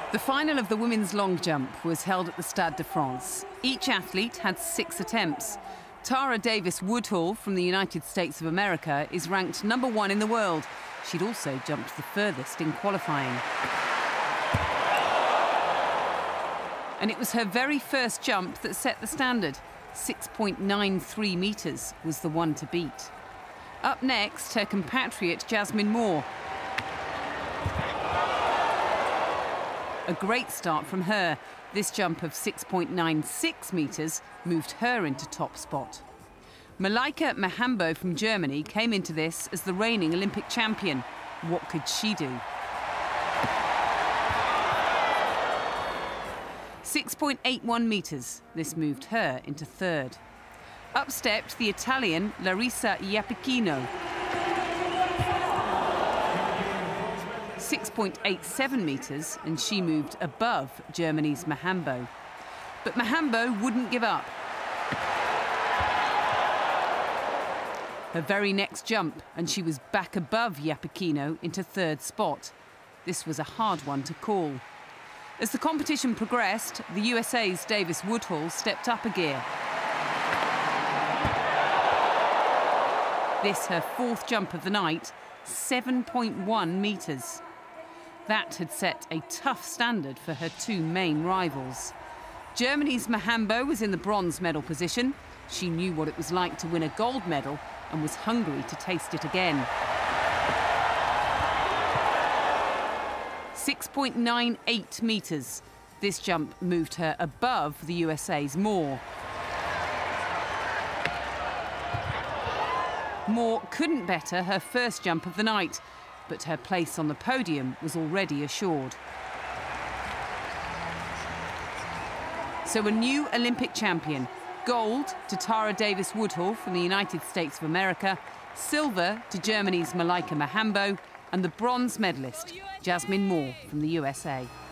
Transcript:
The final of the women's long jump was held at the Stade de France. Each athlete had 6 attempts. Tara Davis-Woodhull from the United States of America is ranked #1 in the world. She'd also jumped the furthest in qualifying. And it was her very first jump that set the standard. 6.93 metres was the one to beat. Up next, her compatriot Jasmine Moore. A great start from her. This jump of 6.96 metres moved her into top spot. Malaika Mihambo from Germany came into this as the reigning Olympic champion. What could she do? 6.81 metres. This moved her into third. Up stepped the Italian Larissa Iapicchino. 6.87 metres, and she moved above Germany's Mihambo. But Mihambo wouldn't give up. Her very next jump, and she was back above Iapicchino into third spot. This was a hard one to call. As the competition progressed, the USA's Davis-Woodhull stepped up a gear. This, her 4th jump of the night, 7.1 metres. That had set a tough standard for her 2 main rivals. Germany's Mihambo was in the bronze medal position. She knew what it was like to win a gold medal and was hungry to taste it again. 6.98 metres. This jump moved her above the USA's Moore. Moore couldn't better her first jump of the night, but her place on the podium was already assured. So a new Olympic champion. Gold to Tara Davis-Woodhull from the United States of America, silver to Germany's Malaika Mihambo, and the bronze medalist, Jasmine Moore from the USA.